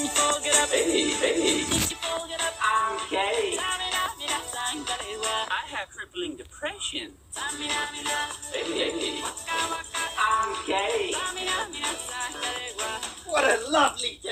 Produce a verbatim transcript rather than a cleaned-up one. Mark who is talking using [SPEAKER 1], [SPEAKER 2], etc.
[SPEAKER 1] Hey, hey. I'm gay. I have crippling depression. Hey, hey. I'm gay. What a lovely day.